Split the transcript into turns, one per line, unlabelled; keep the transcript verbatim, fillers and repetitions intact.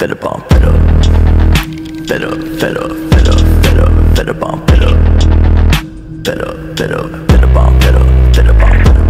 better bomb, better, better, better, better, better, better bomb, better, better, better, better bomb, better, better bomb, better.